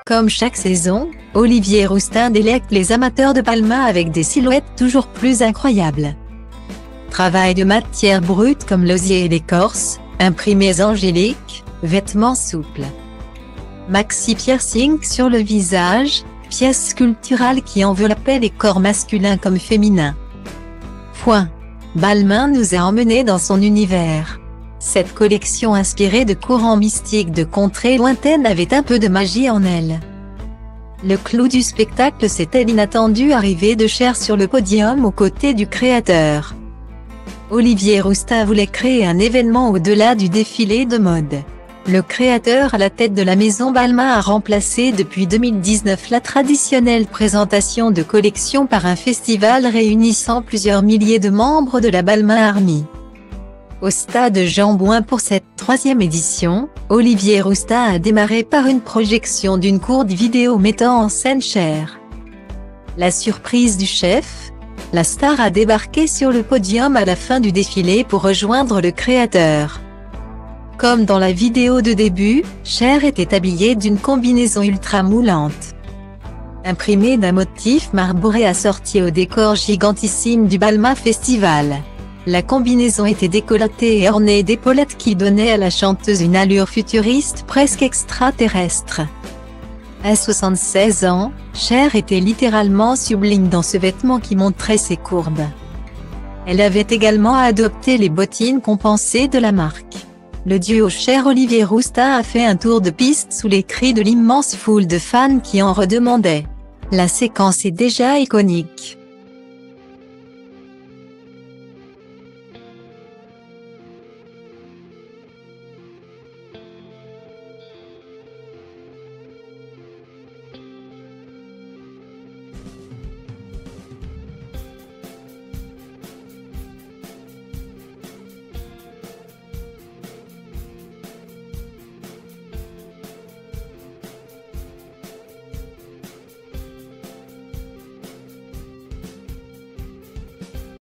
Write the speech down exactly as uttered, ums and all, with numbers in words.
Comme chaque saison, Olivier Rousteing délecte les amateurs de Balmain avec des silhouettes toujours plus incroyables. Travail de matière brute comme l'osier et l'écorce, imprimés angéliques, vêtements souples. Maxi piercing sur le visage, pièces sculpturales qui enveloppaient les corps masculins comme féminins. Point. Balmain nous a emmenés dans son univers. Cette collection inspirée de courants mystiques de contrées lointaines avait un peu de magie en elle. Le clou du spectacle, c'était l'inattendue arrivée de Cher sur le podium aux côtés du créateur. Olivier Rousteing voulait créer un événement au-delà du défilé de mode. Le créateur à la tête de la maison Balmain a remplacé depuis deux mille dix-neuf la traditionnelle présentation de collection par un festival réunissant plusieurs milliers de membres de la Balmain Army. Au stade Jean Bouin pour cette troisième édition, Olivier Rousteing a démarré par une projection d'une courte vidéo mettant en scène Cher. La surprise du chef, la star a débarqué sur le podium à la fin du défilé pour rejoindre le créateur. Comme dans la vidéo de début, Cher était habillée d'une combinaison ultra moulante. Imprimée d'un motif marboré assorti au décor gigantissime du Balmain Festival. La combinaison était décolletée et ornée d'épaulettes qui donnaient à la chanteuse une allure futuriste presque extraterrestre. À soixante-seize ans, Cher était littéralement sublime dans ce vêtement qui montrait ses courbes. Elle avait également adopté les bottines compensées de la marque. Le duo Cher-Olivier Rousteing a fait un tour de piste sous les cris de l'immense foule de fans qui en redemandaient. La séquence est déjà iconique.